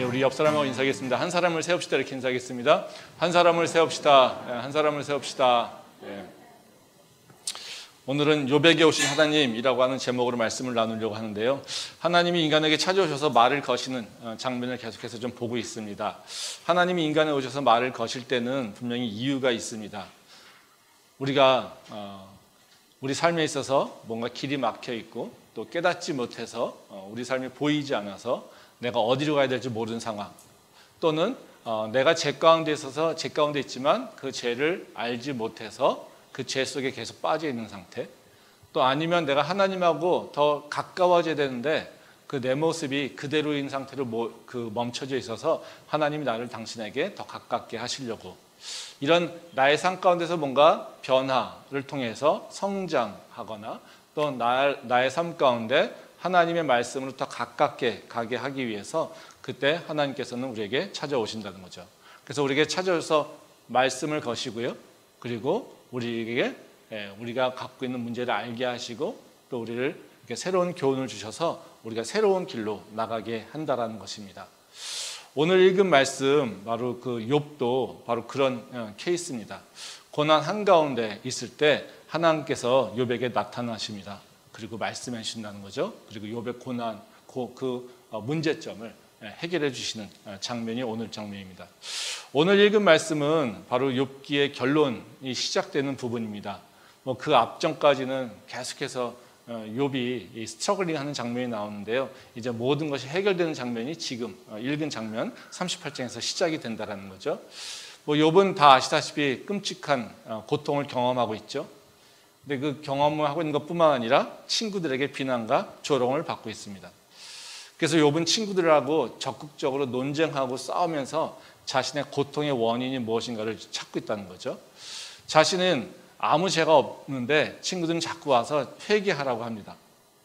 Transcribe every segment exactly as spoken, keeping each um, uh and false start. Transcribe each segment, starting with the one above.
예, 우리 옆 사람하고 인사하겠습니다. 한 사람을 세웁시다. 이렇게 인사하겠습니다. 한 사람을 세웁시다. 예, 한 사람을 세웁시다. 예. 오늘은 욥에게 오신 하나님이라고 하는 제목으로 말씀을 나누려고 하는데요. 하나님이 인간에게 찾아오셔서 말을 거시는 장면을 계속해서 좀 보고 있습니다. 하나님이 인간에 오셔서 말을 거실 때는 분명히 이유가 있습니다. 우리가 어, 우리 삶에 있어서 뭔가 길이 막혀 있고 또 깨닫지 못해서 어, 우리 삶이 보이지 않아서 내가 어디로 가야 될지 모르는 상황, 또는 어, 내가 죄 가운데 있어서 죄 가운데 있지만 그 죄를 알지 못해서 그 죄 속에 계속 빠져 있는 상태, 또 아니면 내가 하나님하고 더 가까워져야 되는데 그 내 모습이 그대로인 상태로 뭐, 그 멈춰져 있어서 하나님이 나를 당신에게 더 가깝게 하시려고, 이런 나의 삶 가운데서 뭔가 변화를 통해서 성장하거나 또 나, 나의 삶 가운데 하나님의 말씀으로 더 가깝게 가게 하기 위해서 그때 하나님께서는 우리에게 찾아오신다는 거죠. 그래서 우리에게 찾아오셔서 말씀을 거시고요, 그리고 우리에게 우리가 갖고 있는 문제를 알게 하시고 또 우리를 이렇게 새로운 교훈을 주셔서 우리가 새로운 길로 나가게 한다라는 것입니다. 오늘 읽은 말씀 바로 그 욥도 바로 그런 케이스입니다. 고난 한가운데 있을 때 하나님께서 욥에게 나타나십니다. 그리고 말씀해 주신다는 거죠. 그리고 욥의 고난, 그 문제점을 해결해 주시는 장면이 오늘 장면입니다. 오늘 읽은 말씀은 바로 욥기의 결론이 시작되는 부분입니다. 뭐 그 앞전까지는 계속해서 욥이 스트러글링하는 장면이 나오는데요. 이제 모든 것이 해결되는 장면이 지금 읽은 장면 삼십팔 장에서 시작이 된다라는 거죠. 뭐 욥은 다 아시다시피 끔찍한 고통을 경험하고 있죠. 근데 그 경험을 하고 있는 것뿐만 아니라 친구들에게 비난과 조롱을 받고 있습니다. 그래서 욥은 친구들하고 적극적으로 논쟁하고 싸우면서 자신의 고통의 원인이 무엇인가를 찾고 있다는 거죠. 자신은 아무 죄가 없는데 친구들은 자꾸 와서 회개하라고 합니다.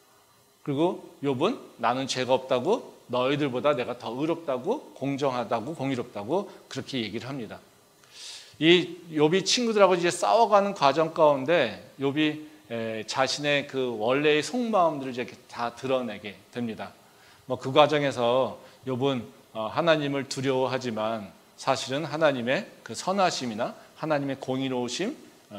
그리고 욥은 나는 죄가 없다고, 너희들보다 내가 더 의롭다고, 공정하다고, 공의롭다고 그렇게 얘기를 합니다. 이 욥이 친구들하고 이제 싸워가는 과정 가운데 욥이 자신의 그 원래의 속마음들을 이제 다 드러내게 됩니다. 뭐 그 과정에서 욥은 하나님을 두려워하지만 사실은 하나님의 그 선하심이나 하나님의 공의로우심,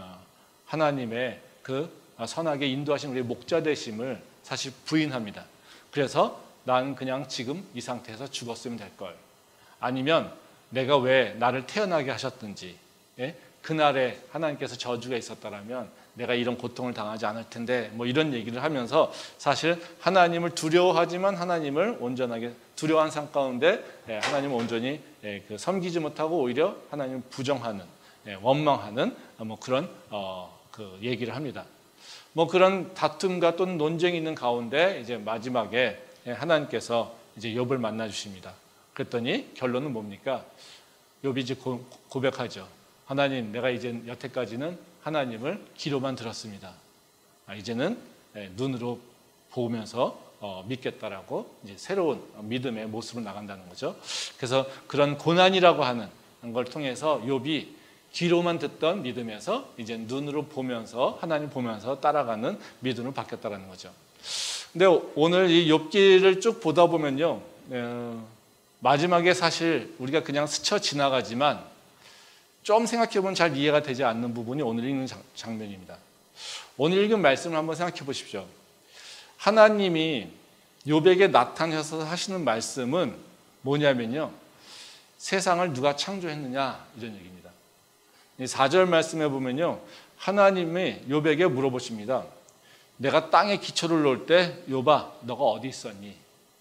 하나님의 그 선하게 인도하신 우리의 목자 되심을 사실 부인합니다. 그래서 나는 그냥 지금 이 상태에서 죽었으면 될 걸, 아니면 내가 왜 나를 태어나게 하셨든지, 예? 그날에 하나님께서 저주가 있었다라면 내가 이런 고통을 당하지 않을 텐데, 뭐 이런 얘기를 하면서 사실 하나님을 두려워하지만 하나님을 온전하게 두려워한 삶 가운데 하나님을 온전히 섬기지 못하고 오히려 하나님을 부정하는, 원망하는 뭐 그런 어 그 얘기를 합니다. 뭐 그런 다툼과 또는 논쟁이 있는 가운데 이제 마지막에 하나님께서 이제 욥을 만나 주십니다. 그랬더니 결론은 뭡니까? 욥이 이제 고백하죠. 하나님, 내가 이제 여태까지는 하나님을 귀로만 들었습니다. 이제는 눈으로 보면서 믿겠다라고 이제 새로운 믿음의 모습으로 나간다는 거죠. 그래서 그런 고난이라고 하는 걸 통해서 욥이 귀로만 듣던 믿음에서 이제 눈으로 보면서, 하나님 보면서 따라가는 믿음으로 바뀌었다는 거죠. 근데 오늘 이 욥기를 쭉 보다 보면요, 마지막에 사실 우리가 그냥 스쳐 지나가지만 좀 생각해보면 잘 이해가 되지 않는 부분이 오늘 읽는 장면입니다. 오늘 읽은 말씀을 한번 생각해 보십시오. 하나님이 욥에게 나타나셔서 하시는 말씀은 뭐냐면요, 세상을 누가 창조했느냐 이런 얘기입니다. 사 절 말씀해 보면요, 하나님이 욥에게 물어보십니다. 내가 땅에 기초를 놓을 때 욥아, 너가 어디 있었니?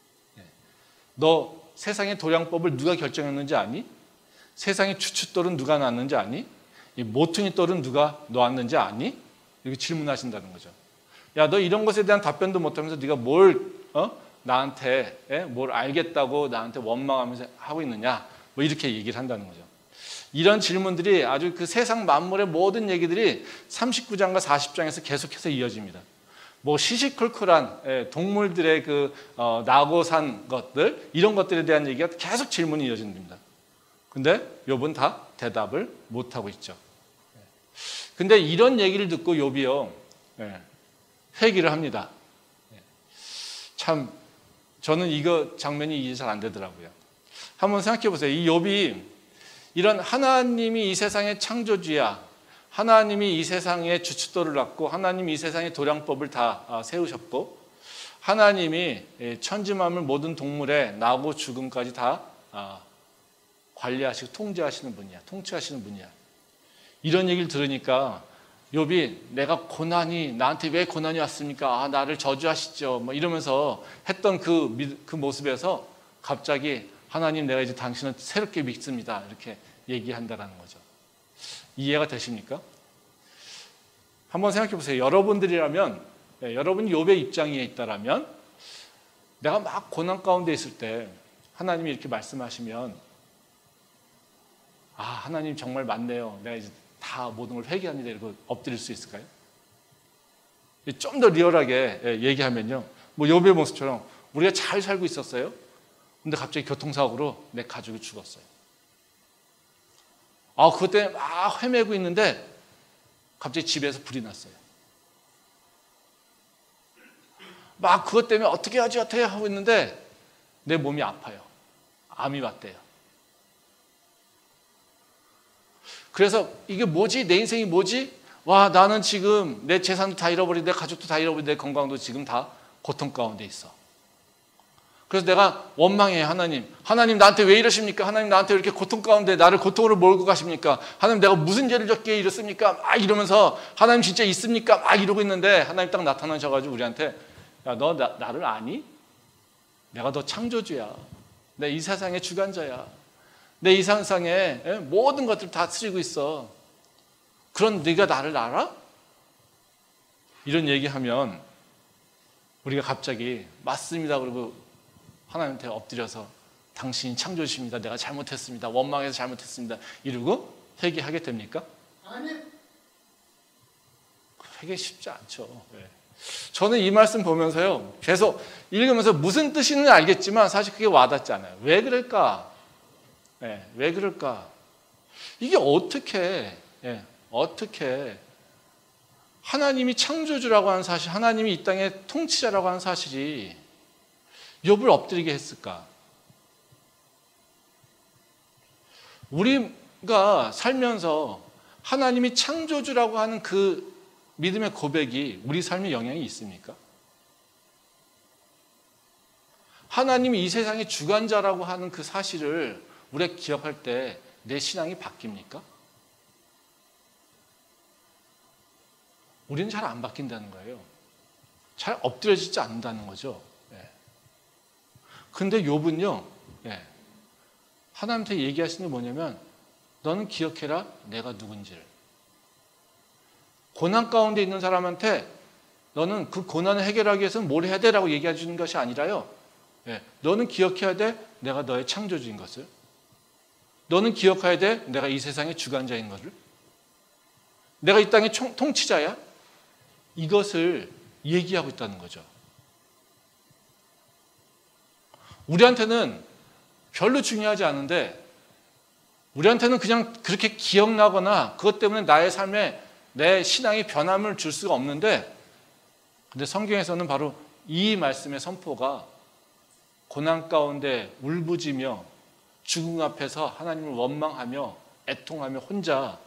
너 세상의 도량법을 누가 결정했는지 아니? 세상의 추춧돌은 누가 놨는지 아니? 이 모퉁이 돌은 누가 놓았는지 아니? 이렇게 질문하신다는 거죠. 야, 너 이런 것에 대한 답변도 못하면서 네가 뭘 어? 나한테 예? 뭘 알겠다고 나한테 원망하면서 하고 있느냐? 뭐 이렇게 얘기를 한다는 거죠. 이런 질문들이 아주 그 세상 만물의 모든 얘기들이 삼십구 장과 사십 장에서 계속해서 이어집니다. 뭐 시시콜콜한 동물들의 그 어, 나고 산 것들, 이런 것들에 대한 얘기가 계속 질문이 이어집니다. 근데 욥은 다 대답을 못하고 있죠. 근데 이런 얘기를 듣고 욥이요, 회개를 합니다. 참 저는 이거 장면이 이해 잘 안 되더라고요. 한번 생각해 보세요. 이 욥이 이런 하나님이 이 세상의 창조주야, 하나님이 이 세상의 주춧돌을 놨고 하나님이 이 세상의 도량법을 다 세우셨고 하나님이 천지만물 모든 동물의 나고 죽음까지 다 관리하시고 통제하시는 분이야. 통치하시는 분이야. 이런 얘기를 들으니까 욥이 내가 고난이 나한테 왜 고난이 왔습니까? 아, 나를 저주하시죠. 뭐 이러면서 했던 그, 그 모습에서 갑자기 하나님 내가 이제 당신을 새롭게 믿습니다. 이렇게 얘기한다라는 거죠. 이해가 되십니까? 한번 생각해 보세요. 여러분들이라면 네, 여러분이 욥의 입장에 있다라면 내가 막 고난 가운데 있을 때 하나님이 이렇게 말씀하시면 아 하나님 정말 맞네요. 내가 이제 다 모든 걸 회개합니다. 이러고 엎드릴 수 있을까요? 좀 더 리얼하게 얘기하면요. 뭐 욥의 모습처럼 우리가 잘 살고 있었어요. 근데 갑자기 교통사고로 내 가족이 죽었어요. 아, 그것 때문에 막 헤매고 있는데 갑자기 집에서 불이 났어요. 막 그것 때문에 어떻게 하지 어떻게 하고 있는데 내 몸이 아파요. 암이 왔대요. 그래서 이게 뭐지? 내 인생이 뭐지? 와, 나는 지금 내 재산도 다 잃어버리고 내 가족도 다 잃어버리고 내 건강도 지금 다 고통 가운데 있어. 그래서 내가 원망해. 하나님 하나님 나한테 왜 이러십니까? 하나님 나한테 왜 이렇게 고통 가운데 나를 고통으로 몰고 가십니까? 하나님 내가 무슨 죄를 졌기에 이렇습니까? 막 이러면서 하나님 진짜 있습니까? 막 이러고 있는데 하나님 딱 나타나셔가지고 우리한테 야, 너 나, 나를 아니? 내가 너 창조주야. 내 이 세상의 주관자야. 내 이 세상에 모든 것들을 다스리고 있어. 그런 네가 나를 알아? 이런 얘기하면 우리가 갑자기 맞습니다 그러고 하나님한테 엎드려서 당신이 창조주십니다. 내가 잘못했습니다. 원망해서 잘못했습니다. 이러고 회개하게 됩니까? 아니. 회개 쉽지 않죠. 네. 저는 이 말씀 보면서요 계속 읽으면서 무슨 뜻인지는 알겠지만 사실 그게 와닿지 않아요. 왜 그럴까? 네, 왜 그럴까? 이게 어떻게 네, 어떻게 하나님이 창조주라고 하는 사실, 하나님이 이 땅의 통치자라고 하는 사실이 욥을 엎드리게 했을까? 우리가 살면서 하나님이 창조주라고 하는 그 믿음의 고백이 우리 삶에 영향이 있습니까? 하나님이 이 세상의 주관자라고 하는 그 사실을 우리가 기억할 때 내 신앙이 바뀝니까? 우리는 잘 안 바뀐다는 거예요. 잘 엎드려지지 않는다는 거죠. 근데 욥은요, 예, 하나님한테 얘기하시는 게 뭐냐면 너는 기억해라 내가 누군지를. 고난 가운데 있는 사람한테 너는 그 고난을 해결하기 위해서는 뭘 해야 되라고 얘기해 주는 것이 아니라요, 예, 너는 기억해야 돼 내가 너의 창조주인 것을. 너는 기억해야 돼 내가 이 세상의 주관자인 것을. 내가 이 땅의 총, 통치자야. 이것을 얘기하고 있다는 거죠. 우리한테는 별로 중요하지 않은데 우리한테는 그냥 그렇게 기억나거나 그것 때문에 나의 삶에 내 신앙이 변함을 줄 수가 없는데, 근데 성경에서는 바로 이 말씀의 선포가 고난 가운데 울부짖며 죽음 앞에서 하나님을 원망하며 애통하며 혼자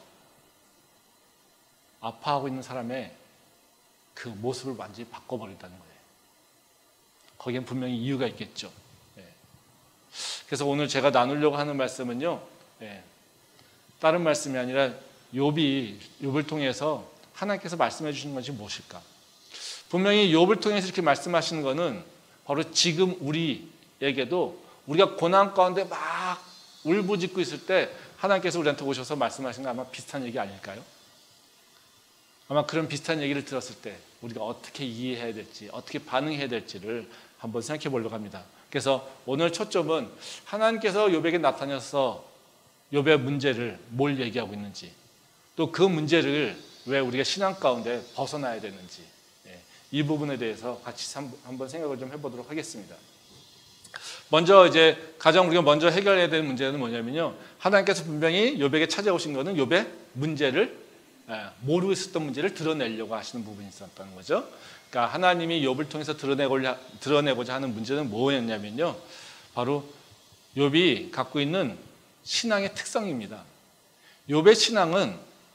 아파하고 있는 사람의 그 모습을 완전히 바꿔버린다는 거예요. 거기엔 분명히 이유가 있겠죠. 그래서 오늘 제가 나누려고 하는 말씀은요, 예, 다른 말씀이 아니라 욥이 욥을 통해서 하나님께서 말씀해 주시는 것이 무엇일까? 분명히 욥을 통해서 이렇게 말씀하시는 것은 바로 지금 우리에게도 우리가 고난 가운데 막 울부짖고 있을 때 하나님께서 우리한테 오셔서 말씀하시는 거 아마 비슷한 얘기 아닐까요? 아마 그런 비슷한 얘기를 들었을 때 우리가 어떻게 이해해야 될지, 어떻게 반응해야 될지를 한번 생각해 보려고 합니다. 그래서 오늘 초점은 하나님께서 욥에게 나타나서 욥의 문제를 뭘 얘기하고 있는지, 또 그 문제를 왜 우리가 신앙 가운데 벗어나야 되는지, 이 부분에 대해서 같이 한번 생각을 좀 해보도록 하겠습니다. 먼저 이제 가장 우리가 먼저 해결해야 되는 문제는 뭐냐면요, 하나님께서 분명히 욥에게 찾아오신 것은 욥의 문제를, 모르고 있었던 문제를 드러내려고 하시는 부분이 있었다는 거죠. 그러니까 하나님이 욥을 통해서 드러내고자, 드러내고자 하는 문제는 뭐였냐면요, 바로 욥이 갖고 있는 신앙의 특성입니다. 욥의 신앙은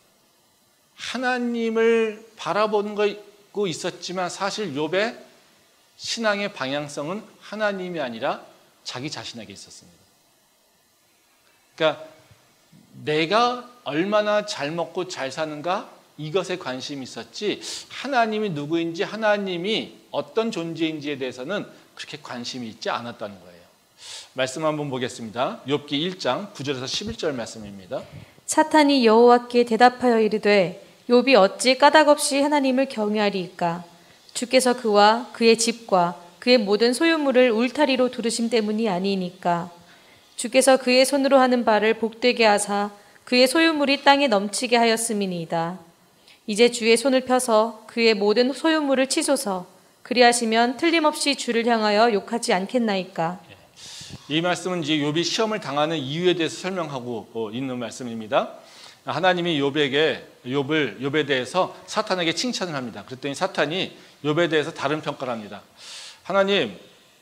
하나님을 바라보고 있었지만 사실 욥의 신앙의 방향성은 하나님이 아니라 자기 자신에게 있었습니다. 그러니까 내가 얼마나 잘 먹고 잘 사는가 이것에 관심이 있었지 하나님이 누구인지 하나님이 어떤 존재인지에 대해서는 그렇게 관심이 있지 않았다는 거예요. 말씀 한번 보겠습니다. 욥기 일 장 구 절에서 십일 절 말씀입니다. 사탄이 여호와께 대답하여 이르되 욥이 어찌 까닭없이 하나님을 경외하리이까? 주께서 그와 그의 집과 그의 모든 소유물을 울타리로 두르심 때문이 아니니까. 주께서 그의 손으로 하는 바를 복되게 하사 그의 소유물이 땅에 넘치게 하였음이니이다. 이제 주의 손을 펴서 그의 모든 소유물을 치소서. 그리하시면 틀림없이 주를 향하여 욕하지 않겠나이까. 이 말씀은 이제 욥이 시험을 당하는 이유에 대해서 설명하고 있는 말씀입니다. 하나님이 욥에게 욥을 욥에 대해서 사탄에게 칭찬을 합니다. 그랬더니 사탄이 욥에 대해서 다른 평가를 합니다. 하나님,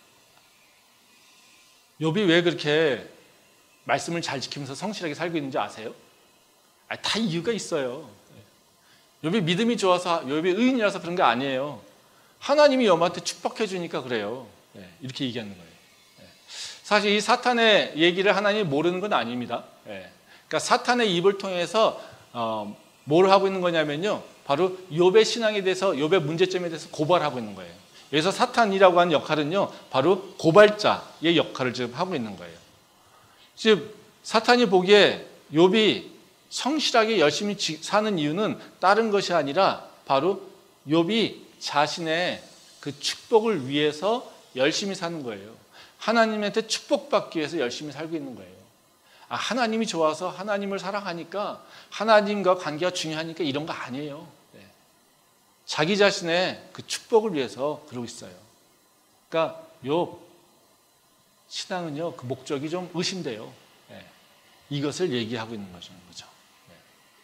욥이 왜 그렇게 말씀을 잘 지키면서 성실하게 살고 있는지 아세요? 아니, 다 이유가 있어요. 욥이 믿음이 좋아서 욥이 의인이라서 그런 게 아니에요. 하나님이 욥한테 축복해 주니까 그래요. 이렇게 얘기하는 거예요. 사실 이 사탄의 얘기를 하나님이 모르는 건 아닙니다. 그러니까 사탄의 입을 통해서 어, 뭘 하고 있는 거냐면요, 바로 욥의 신앙에 대해서, 욥의 문제점에 대해서 고발하고 있는 거예요. 여기서 사탄이라고 하는 역할은요, 바로 고발자의 역할을 지금 하고 있는 거예요. 즉 사탄이 보기에 욥이 성실하게 열심히 사는 이유는 다른 것이 아니라 바로 욥이 자신의 그 축복을 위해서 열심히 사는 거예요. 하나님한테 축복받기 위해서 열심히 살고 있는 거예요. 아, 하나님이 좋아서 하나님을 사랑하니까 하나님과 관계가 중요하니까 이런 거 아니에요. 네. 자기 자신의 그 축복을 위해서 그러고 있어요. 그러니까 욥 신앙은요, 그 목적이 좀 의심돼요. 네. 이것을 얘기하고 있는 거죠. 네.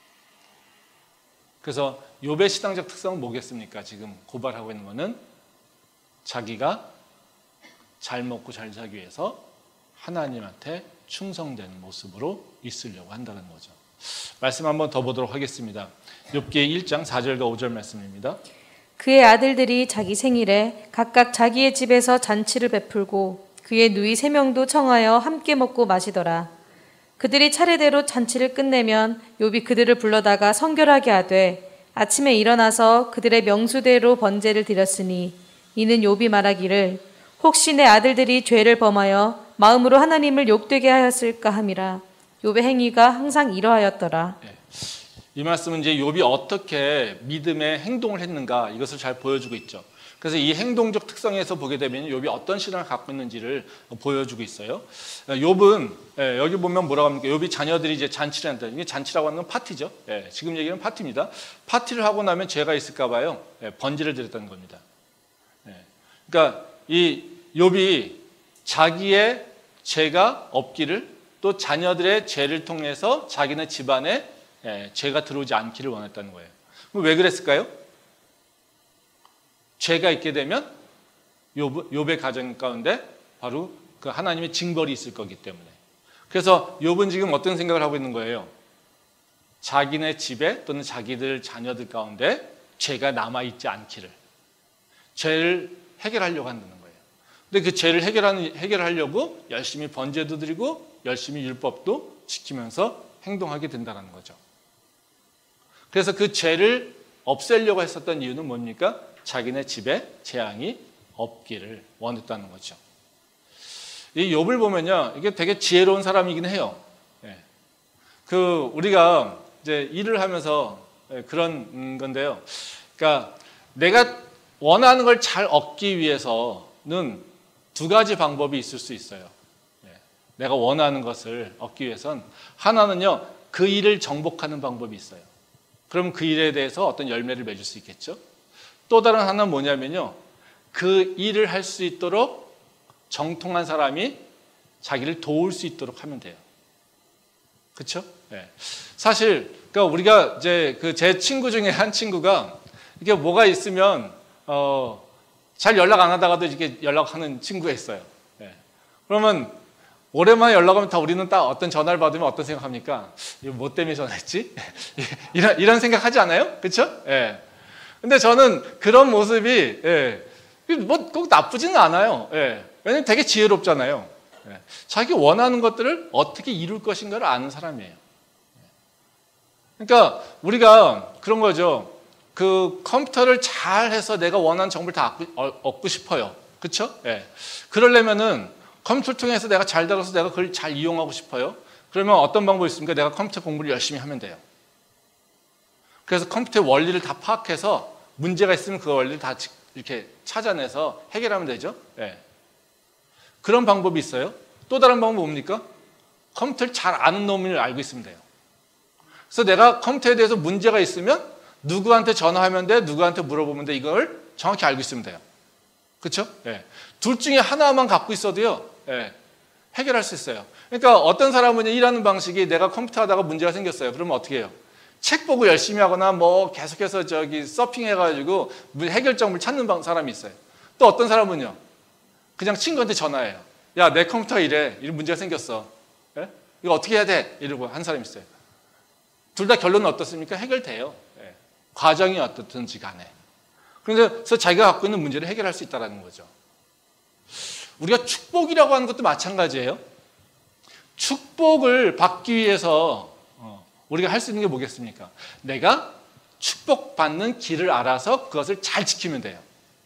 그래서 욥의 신앙적 특성은 뭐겠습니까? 지금 고발하고 있는 거는 자기가 잘 먹고 잘 살기 위해서 하나님한테 충성되는 모습으로 있으려고 한다는 거죠. 말씀 한번 더 보도록 하겠습니다. 욥기 일 장 사 절과 오 절 말씀입니다. 그의 아들들이 자기 생일에 각각 자기의 집에서 잔치를 베풀고 그의 누이 세 명도 청하여 함께 먹고 마시더라. 그들이 차례대로 잔치를 끝내면 욥이 그들을 불러다가 성결하게 하되 아침에 일어나서 그들의 명수대로 번제를 드렸으니 이는 욥이 말하기를 혹시 내 아들들이 죄를 범하여 마음으로 하나님을 욕되게 하였을까 함이라. 욥의 행위가 항상 이러하였더라. 네. 이 말씀은 이제 욥이 어떻게 믿음의 행동을 했는가 이것을 잘 보여주고 있죠. 그래서 이 행동적 특성에서 보게 되면 욥이 어떤 신앙을 갖고 있는지를 보여주고 있어요. 욥은 여기 보면 뭐라고 합니까? 욥이 자녀들이 이제 잔치를 한다. 이게 잔치라고 하는 건 파티죠. 지금 얘기는 파티입니다. 파티를 하고 나면 죄가 있을까 봐요. 번제를 드렸다는 겁니다. 그러니까 이 욥이 자기의 죄가 없기를, 또 자녀들의 죄를 통해서 자기네 집안에 죄가 들어오지 않기를 원했다는 거예요. 왜 그랬을까요? 죄가 있게 되면 욥, 욥의 가정 가운데 바로 그 하나님의 징벌이 있을 거기 때문에. 그래서 욥은 지금 어떤 생각을 하고 있는 거예요? 자기네 집에 또는 자기들 자녀들 가운데 죄가 남아있지 않기를, 죄를 해결하려고 한다는 거예요. 근데 그 죄를 해결하는, 해결하려고 열심히 번제도 드리고 열심히 율법도 지키면서 행동하게 된다는 거죠. 그래서 그 죄를 없애려고 했었던 이유는 뭡니까? 자기네 집에 재앙이 없기를 원했다는 거죠. 이 욥을 보면요, 이게 되게 지혜로운 사람이긴 해요. 예. 그 우리가 이제 일을 하면서 그런 건데요. 그러니까 내가 원하는 걸 잘 얻기 위해서는 두 가지 방법이 있을 수 있어요. 예. 내가 원하는 것을 얻기 위해선 하나는요, 그 일을 정복하는 방법이 있어요. 그럼 그 일에 대해서 어떤 열매를 맺을 수 있겠죠. 또 다른 하나는 뭐냐면요, 그 일을 할 수 있도록 정통한 사람이 자기를 도울 수 있도록 하면 돼요. 그렇죠? 네. 사실 그러니까 우리가 이제 그 제 친구 중에 한 친구가 이게 뭐가 있으면 어, 잘 연락 안 하다가도 이렇게 연락하는 친구가 있어요. 네. 그러면 오랜만에 연락하면 다 우리는 딱 어떤 전화를 받으면 어떤 생각합니까? 이거 뭐 때문에 전화했지? 이런, 이런 생각 하지 않아요? 그쵸? 예. 근데 저는 그런 모습이, 예, 뭐 꼭 나쁘지는 않아요. 예. 왜냐면 되게 지혜롭잖아요. 예. 자기 원하는 것들을 어떻게 이룰 것인가를 아는 사람이에요. 그러니까 우리가 그런 거죠. 그 컴퓨터를 잘 해서 내가 원하는 정보를 다 얻고 싶어요. 그쵸? 예. 그러려면은 컴퓨터를 통해서 내가 잘 다뤄서 내가 그걸 잘 이용하고 싶어요. 그러면 어떤 방법이 있습니까? 내가 컴퓨터 공부를 열심히 하면 돼요. 그래서 컴퓨터의 원리를 다 파악해서 문제가 있으면 그 원리를 다 이렇게 찾아내서 해결하면 되죠. 예. 그런 방법이 있어요. 또 다른 방법은 뭡니까? 컴퓨터를 잘 아는 놈을 알고 있으면 돼요. 그래서 내가 컴퓨터에 대해서 문제가 있으면 누구한테 전화하면 돼, 누구한테 물어보면 돼, 이걸 정확히 알고 있으면 돼요. 그렇죠? 예. 둘 중에 하나만 갖고 있어도요, 예, 해결할 수 있어요. 그러니까 어떤 사람은 일하는 방식이 내가 컴퓨터 하다가 문제가 생겼어요. 그러면 어떻게 해요? 책 보고 열심히 하거나 뭐 계속해서 저기 서핑해가지고 해결점을 찾는 사람이 있어요. 또 어떤 사람은요, 그냥 친구한테 전화해요. 야, 내 컴퓨터 이래, 이런 문제가 생겼어. 예? 이거 어떻게 해야 돼? 이러고 한 사람이 있어요. 둘 다 결론은 어떻습니까? 해결돼요. 예. 과정이 어떻든지 간에. 그래서 자기가 갖고 있는 문제를 해결할 수 있다는 거죠. 우리가 축복이라고 하는 것도 마찬가지예요. 축복을 받기 위해서 우리가 할 수 있는 게 뭐겠습니까? 내가 축복받는 길을 알아서 그것을 잘 지키면 돼요.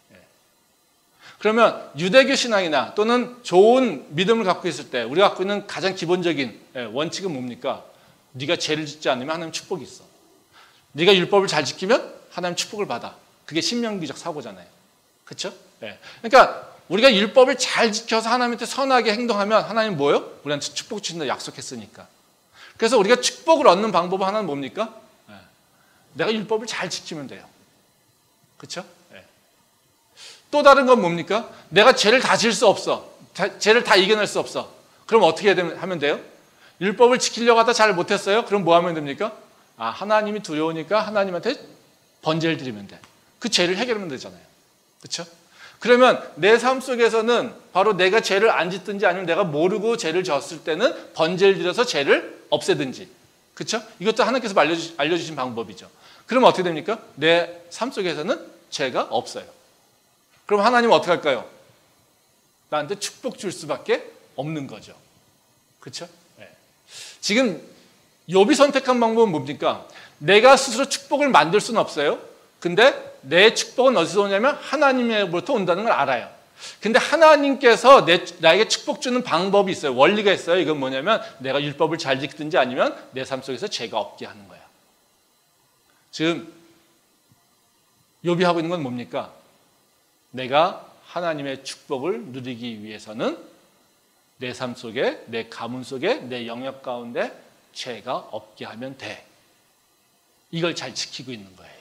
그러면 유대교 신앙이나 또는 좋은 믿음을 갖고 있을 때 우리가 갖고 있는 가장 기본적인 원칙은 뭡니까? 네가 죄를 짓지 않으면 하나님 축복이 있어. 네가 율법을 잘 지키면 하나님 축복을 받아. 그게 신명기적 사고잖아요. 그렇죠? 네. 그러니까 우리가 율법을 잘 지켜서 하나님한테 선하게 행동하면 하나님 뭐예요? 우리한테 축복 주신다 약속했으니까. 그래서 우리가 축복을 얻는 방법은 하나는 뭡니까? 네. 내가 율법을 잘 지키면 돼요. 그렇죠? 네. 또 다른 건 뭡니까? 내가 죄를 다 지을 수 없어. 다, 죄를 다 이겨낼 수 없어. 그럼 어떻게 하면 돼요? 율법을 지키려고 하다 잘 못했어요? 그럼 뭐 하면 됩니까? 아, 하나님이 두려우니까 하나님한테 번제를 드리면 돼. 그 죄를 해결하면 되잖아요. 그렇죠? 그러면 내 삶 속에서는 바로 내가 죄를 안 짓든지 아니면 내가 모르고 죄를 졌을 때는 번제를 드려서 죄를 없애든지. 그렇죠? 이것도 하나님께서 알려주신, 알려주신 방법이죠. 그럼 어떻게 됩니까? 내 삶 속에서는 죄가 없어요. 그럼 하나님은 어떻게 할까요? 나한테 축복 줄 수밖에 없는 거죠. 그렇죠? 네. 지금 욥이 선택한 방법은 뭡니까? 내가 스스로 축복을 만들 수는 없어요. 근데 내 축복은 어디서 오냐면 하나님으로부터 온다는 걸 알아요. 근데 하나님께서 내, 나에게 축복 주는 방법이 있어요. 원리가 있어요. 이건 뭐냐면 내가 율법을 잘 지키든지 아니면 내 삶 속에서 죄가 없게 하는 거야. 지금 욥이 하고 있는 건 뭡니까? 내가 하나님의 축복을 누리기 위해서는 내 삶 속에, 내 가문 속에, 내 영역 가운데 죄가 없게 하면 돼. 이걸 잘 지키고 있는 거예요.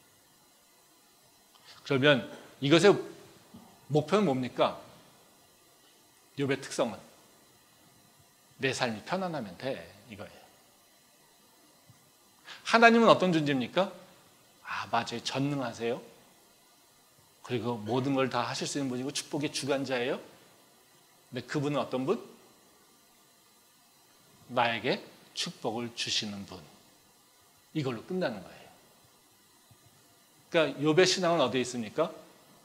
그러면 이것의 목표는 뭡니까? 욥의 특성은 내 삶이 편안하면 돼, 이거예요. 하나님은 어떤 존재입니까? 아, 맞아요. 전능하세요. 그리고 모든 걸 다 하실 수 있는 분이고 축복의 주관자예요. 근데 그분은 어떤 분? 나에게 축복을 주시는 분. 이걸로 끝나는 거예요. 그러니까 욥의 신앙은 어디에 있습니까?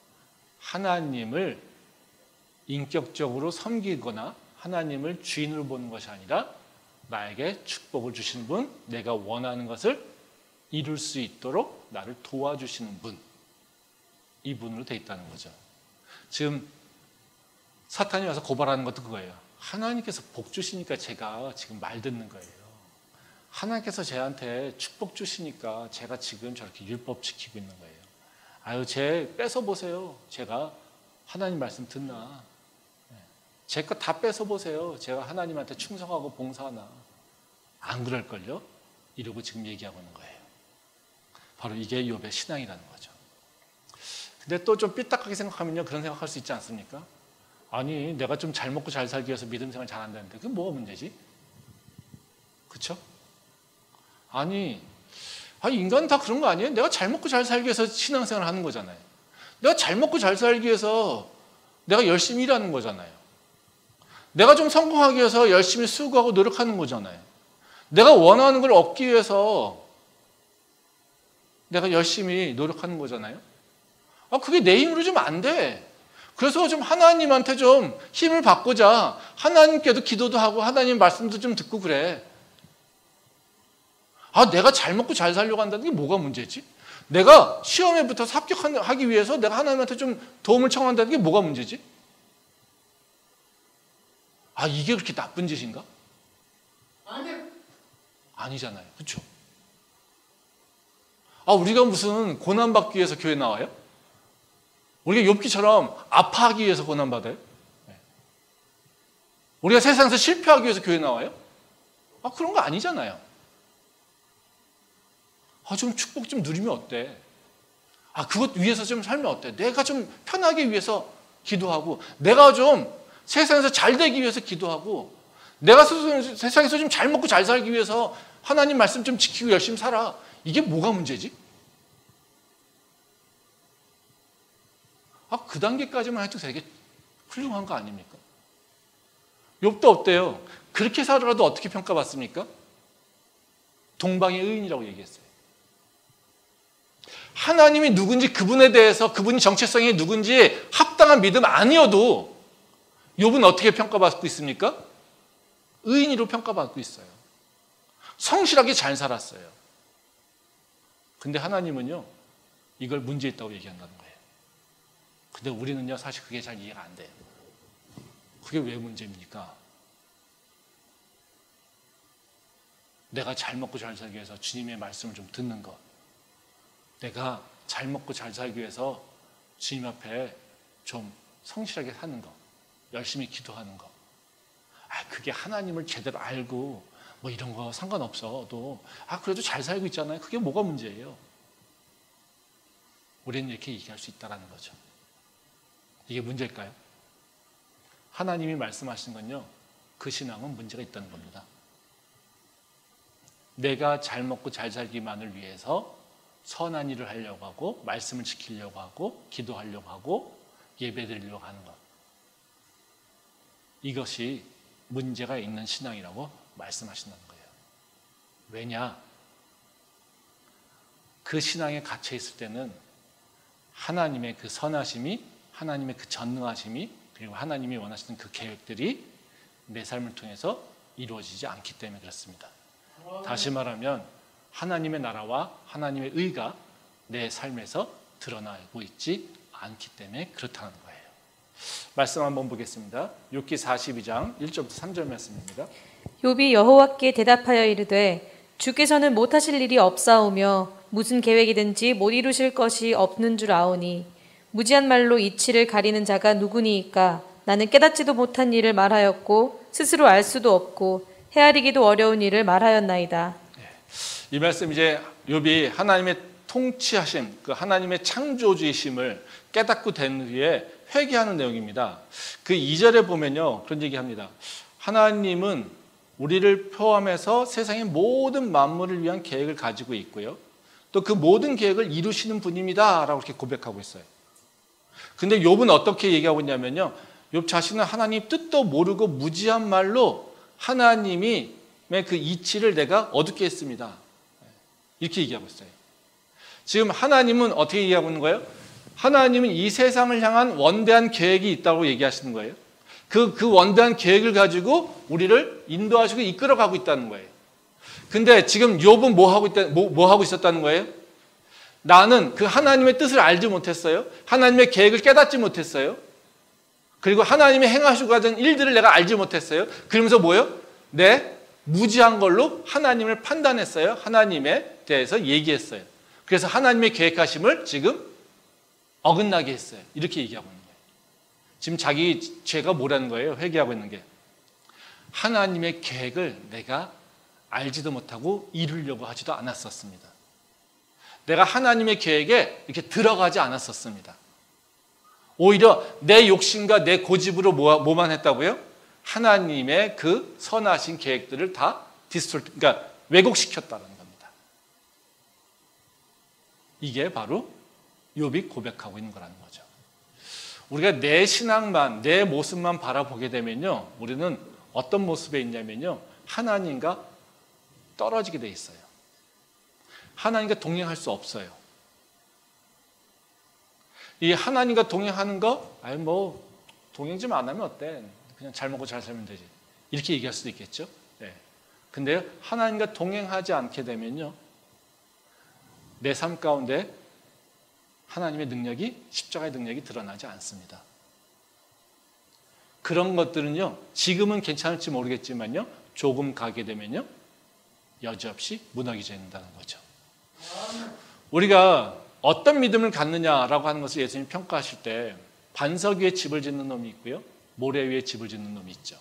하나님을 인격적으로 섬기거나 하나님을 주인으로 보는 것이 아니라 나에게 축복을 주시는 분, 내가 원하는 것을 이룰 수 있도록 나를 도와주시는 분, 이분으로 돼 있다는 거죠. 지금 사탄이 와서 고발하는 것도 그거예요. 하나님께서 복 주시니까 제가 지금 말 듣는 거예요. 하나님께서 제한테 축복 주시니까 제가 지금 저렇게 율법 지키고 있는 거예요. 아유, 제 뺏어보세요. 제가 하나님 말씀 듣나. 제 거 다 뺏어보세요. 제가 하나님한테 충성하고 봉사하나. 안 그럴걸요? 이러고 지금 얘기하고 있는 거예요. 바로 이게 욥의 신앙이라는 거죠. 근데 또 좀 삐딱하게 생각하면요, 그런 생각할 수 있지 않습니까? 아니, 내가 좀 잘 먹고 잘 살기 위해서 믿음 생활 잘 한다는데 그게 뭐가 문제지? 그렇죠? 아니, 아니 인간은 다 그런 거 아니에요? 내가 잘 먹고 잘 살기 위해서 신앙생활을 하는 거잖아요. 내가 잘 먹고 잘 살기 위해서 내가 열심히 일하는 거잖아요. 내가 좀 성공하기 위해서 열심히 수고하고 노력하는 거잖아요. 내가 원하는 걸 얻기 위해서 내가 열심히 노력하는 거잖아요. 아, 그게 내 힘으로 좀 안 돼. 그래서 좀 하나님한테 좀 힘을 받고자 하나님께도 기도도 하고 하나님 말씀도 좀 듣고 그래. 아, 내가 잘 먹고 잘 살려고 한다는 게 뭐가 문제지? 내가 시험에 붙어서 합격하기 위해서 내가 하나님한테 좀 도움을 청한다는 게 뭐가 문제지? 아, 이게 그렇게 나쁜 짓인가? 아니요. 아니잖아요. 그렇죠? 아, 우리가 무슨 고난받기 위해서 교회 나와요? 우리가 욥기처럼 아파하기 위해서 고난받아요? 우리가 세상에서 실패하기 위해서 교회 나와요? 아, 그런 거 아니잖아요. 아, 좀 축복 좀 누리면 어때? 아, 그것 위해서 좀 살면 어때? 내가 좀 편하기 위해서 기도하고, 내가 좀 세상에서 잘 되기 위해서 기도하고, 내가 세상에서 좀 잘 먹고 잘 살기 위해서 하나님 말씀 좀 지키고 열심히 살아. 이게 뭐가 문제지? 아, 그 단계까지만 해도 되게 훌륭한 거 아닙니까? 욥도 어때요? 그렇게 살아도 어떻게 평가받습니까? 동방의 의인이라고 얘기했어요. 하나님이 누군지, 그분에 대해서 그분이 정체성이 누군지 합당한 믿음 아니어도 욥은 어떻게 평가받고 있습니까? 의인으로 평가받고 있어요. 성실하게 잘 살았어요. 근데 하나님은요, 이걸 문제 있다고 얘기한다는 거예요. 근데 우리는요, 사실 그게 잘 이해가 안 돼요. 그게 왜 문제입니까? 내가 잘 먹고 잘 살기 위해서 주님의 말씀을 좀 듣는 것, 내가 잘 먹고 잘 살기 위해서 주님 앞에 좀 성실하게 사는 것, 열심히 기도하는 것, 아, 그게 하나님을 제대로 알고 뭐 이런 거 상관없어도 아, 그래도 잘 살고 있잖아요. 그게 뭐가 문제예요? 우리는 이렇게 얘기할 수 있다는 거죠. 이게 문제일까요? 하나님이 말씀하신 건요, 그 신앙은 문제가 있다는 겁니다. 내가 잘 먹고 잘 살기만을 위해서 선한 일을 하려고 하고 말씀을 지키려고 하고 기도하려고 하고 예배드리려고 하는 것, 이것이 문제가 있는 신앙이라고 말씀하신다는 거예요. 왜냐? 그 신앙에 갇혀 있을 때는 하나님의 그 선하심이, 하나님의 그 전능하심이, 그리고 하나님이 원하시는 그 계획들이 내 삶을 통해서 이루어지지 않기 때문에 그렇습니다. 다시 말하면 하나님의 나라와 하나님의 의가 내 삶에서 드러나고 있지 않기 때문에 그렇다는 거예요. 말씀 한번 보겠습니다. 욥기 사십이 장 일 절부터 삼 절 말씀입니다. 욥이 여호와께 대답하여 이르되 주께서는 못하실 일이 없사오며 무슨 계획이든지 못 이루실 것이 없는 줄 아오니 무지한 말로 이치를 가리는 자가 누구니이까? 나는 깨닫지도 못한 일을 말하였고 스스로 알 수도 없고 헤아리기도 어려운 일을 말하였나이다. 이 말씀 이제 욥이 하나님의 통치하심, 그 하나님의 창조주의심을 깨닫고 된 후에 회개하는 내용입니다. 그 이 절에 보면요, 그런 얘기합니다. 하나님은 우리를 포함해서 세상의 모든 만물을 위한 계획을 가지고 있고요, 또 그 모든 계획을 이루시는 분입니다라고 이렇게 고백하고 있어요. 근데 욥은 어떻게 얘기하고 있냐면요, 욥 자신은 하나님 뜻도 모르고 무지한 말로 하나님의 그 이치를 내가 어둡게 했습니다, 이렇게 얘기하고 있어요. 지금 하나님은 어떻게 얘기하고 있는 거예요? 하나님은 이 세상을 향한 원대한 계획이 있다고 얘기하시는 거예요. 그, 그 원대한 계획을 가지고 우리를 인도하시고 이끌어가고 있다는 거예요. 근데 지금 욥은 뭐 하고 있다, 뭐, 뭐 하고 있었다는 거예요? 나는 그 하나님의 뜻을 알지 못했어요. 하나님의 계획을 깨닫지 못했어요. 그리고 하나님이 행하시고 가던 일들을 내가 알지 못했어요. 그러면서 뭐예요? 내 무지한 걸로 하나님을 판단했어요. 하나님에 대해서 얘기했어요. 그래서 하나님의 계획하심을 지금 어긋나게 했어요. 이렇게 얘기하고 있는 거예요. 지금 자기 죄가 뭐라는 거예요? 회개하고 있는 게. 하나님의 계획을 내가 알지도 못하고 이루려고 하지도 않았었습니다. 내가 하나님의 계획에 이렇게 들어가지 않았었습니다. 오히려 내 욕심과 내 고집으로 뭐만 했다고요? 하나님의 그 선하신 계획들을 다 디스톨트, 그러니까 왜곡시켰다는 겁니다. 이게 바로 욥이 고백하고 있는 거라는 거죠. 우리가 내 신앙만, 내 모습만 바라보게 되면요, 우리는 어떤 모습에 있냐면요, 하나님과 떨어지게 돼 있어요. 하나님과 동행할 수 없어요. 이 하나님과 동행하는 거, 아니 뭐 동행 좀 안 하면 어때? 그냥 잘 먹고 잘 살면 되지. 이렇게 얘기할 수도 있겠죠. 네. 근데 하나님과 동행하지 않게 되면요, 내 삶 가운데 하나님의 능력이, 십자가의 능력이 드러나지 않습니다. 그런 것들은요, 지금은 괜찮을지 모르겠지만요, 조금 가게 되면요, 여지없이 무너지게 된다는 거죠. 우리가 어떤 믿음을 갖느냐라고 하는 것을 예수님이 평가하실 때 반석 위에 집을 짓는 놈이 있고요, 모래 위에 집을 짓는 놈이 있죠.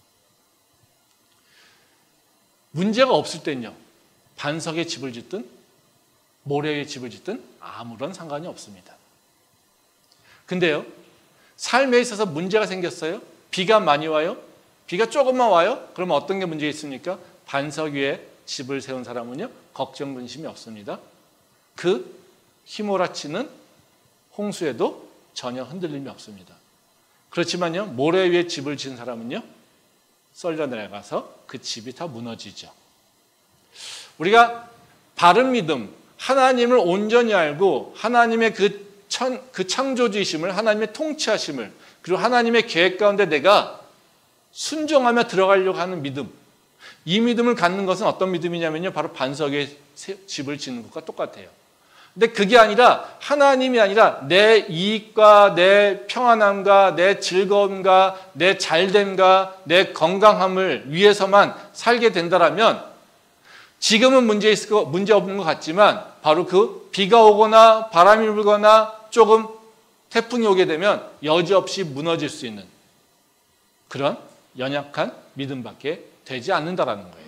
문제가 없을 때는요, 반석에 집을 짓든 모래 위에 집을 짓든 아무런 상관이 없습니다. 근데요, 삶에 있어서 문제가 생겼어요. 비가 많이 와요. 비가 조금만 와요. 그러면 어떤 게 문제 있습니까? 반석 위에 집을 세운 사람은요, 걱정 근심이 없습니다. 그 휘몰아치는 홍수에도 전혀 흔들림이 없습니다. 그렇지만요, 모래 위에 집을 지은 사람은요, 썰려 내려가서 그 집이 다 무너지죠. 우리가 바른 믿음, 하나님을 온전히 알고 하나님의 그, 천, 그 창조주이심을, 하나님의 통치하심을, 그리고 하나님의 계획 가운데 내가 순종하며 들어가려고 하는 믿음, 이 믿음을 갖는 것은 어떤 믿음이냐면요, 바로 반석에 집을 짓는 것과 똑같아요. 근데 그게 아니라, 하나님이 아니라 내 이익과 내 평안함과 내 즐거움과 내 잘됨과 내 건강함을 위해서만 살게 된다라면, 지금은 문제 있을 거, 문제 없는 것 같지만 바로 그 비가 오거나 바람이 불거나 조금 태풍이 오게 되면 여지없이 무너질 수 있는 그런 연약한 믿음밖에 되지 않는다라는 거예요.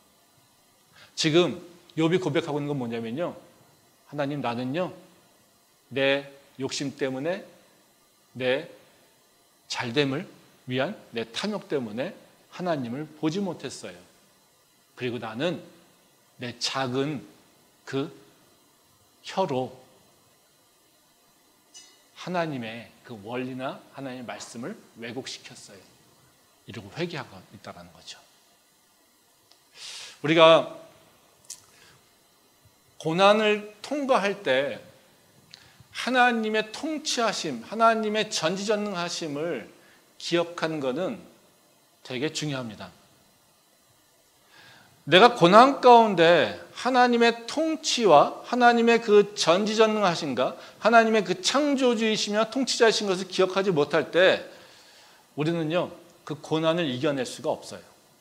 지금 욥이 고백하고 있는 건 뭐냐면요, 하나님, 나는요, 내 욕심 때문에, 내 잘됨을 위한 내 탐욕 때문에 하나님을 보지 못했어요. 그리고 나는 내 작은 그 혀로 하나님의 그 원리나 하나님의 말씀을 왜곡시켰어요. 이러고 회개하고 있다는 거죠. 우리가 고난을 통과할 때 하나님의 통치하심, 하나님의 전지전능하심을 기억하는 것은 되게 중요합니다. 내가 고난 가운데 하나님의 통치와 하나님의 그 전지전능하신가, 하나님의 그 창조주이시며 통치자이신 것을 기억하지 못할 때 우리는요, 그 고난을 이겨낼 수가 없어요.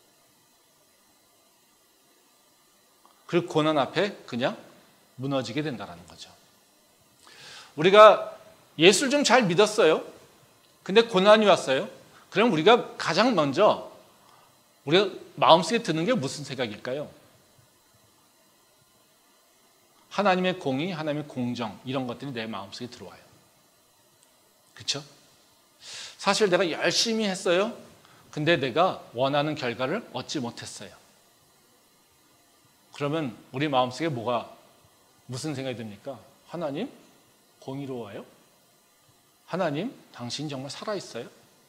그 고난 앞에 그냥 무너지게 된다는 거죠. 우리가 예수를 좀 잘 믿었어요. 근데 고난이 왔어요. 그럼 우리가 가장 먼저 우리가 마음속에 드는 게 무슨 생각일까요? 하나님의 공의, 하나님의 공정, 이런 것들이 내 마음속에 들어와요. 그렇죠? 사실 내가 열심히 했어요. 근데 내가 원하는 결과를 얻지 못했어요. 그러면 우리 마음속에 뭐가, 무슨 생각이 듭니까? 하나님, 공의로워요? 하나님, 당신 정말 살아있어요?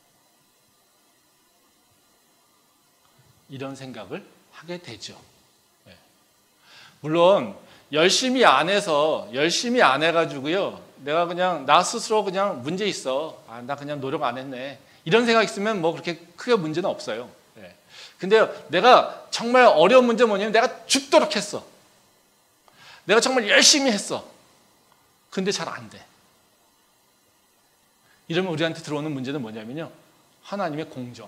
이런 생각을 하게 되죠. 네. 물론 열심히 안 해서, 열심히 안 해가지고요, 내가 그냥 나 스스로 그냥 문제 있어, 아, 나 그냥 노력 안 했네, 이런 생각 있으면 뭐 그렇게 크게 문제는 없어요. 네. 근데 내가 정말 어려운 문제 뭐냐면, 내가 죽도록 했어, 내가 정말 열심히 했어, 근데 잘 안 돼. 이러면 우리한테 들어오는 문제는 뭐냐면요, 하나님의 공정,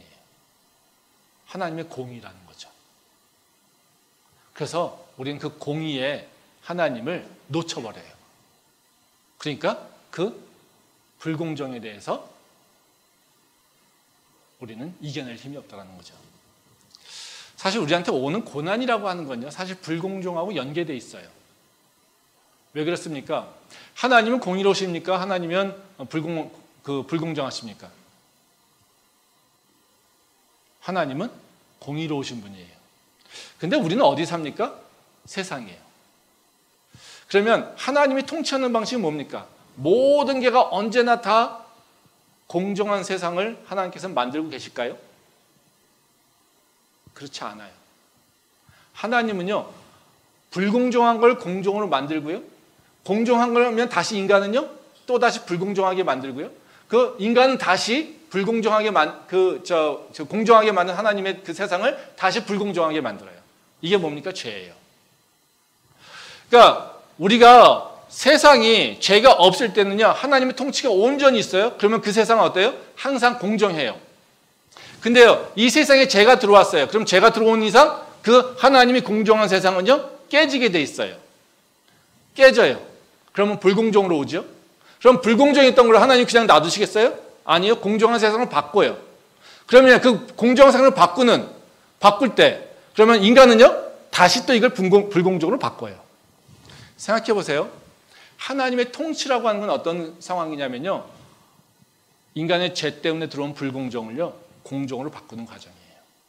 하나님의 공의라는 거죠. 그래서 우리는 그 공의에 하나님을 놓쳐버려요. 그러니까 그 불공정에 대해서 우리는 이겨낼 힘이 없다는 거죠. 사실 우리한테 오는 고난이라고 하는 건요, 사실 불공정하고 연계되어 있어요. 왜 그렇습니까? 하나님은 공의로우십니까? 하나님은 불공, 그 불공정하십니까? 하나님은 공의로우신 분이에요. 근데 우리는 어디 삽니까? 세상이에요. 그러면 하나님이 통치하는 방식이 뭡니까? 모든 게가 언제나 다 공정한 세상을 하나님께서 만들고 계실까요? 그렇지 않아요. 하나님은요, 불공정한 걸 공정으로 만들고요, 공정한 거면 다시 인간은요, 또 다시 불공정하게 만들고요, 그 인간은 다시 불공정하게 만, 그, 저, 저 공정하게 만든 하나님의 그 세상을 다시 불공정하게 만들어요. 이게 뭡니까? 죄예요. 그러니까 우리가 세상이 죄가 없을 때는요, 하나님의 통치가 온전히 있어요. 그러면 그 세상은 어때요? 항상 공정해요. 근데요, 이 세상에 죄가 들어왔어요. 그럼 죄가 들어온 이상 그 하나님이 공정한 세상은요, 깨지게 돼 있어요. 깨져요. 그러면 불공정으로 오죠. 그럼 불공정했던 걸 하나님 그냥 놔두시겠어요? 아니요. 공정한 세상을 바꿔요. 그러면 그 공정한 세상을 바꾸는, 바꿀 때, 그러면 인간은요, 다시 또 이걸 불공, 불공정으로 바꿔요. 생각해 보세요. 하나님의 통치라고 하는 건 어떤 상황이냐면요, 인간의 죄 때문에 들어온 불공정을요, 공정으로 바꾸는 과정이에요.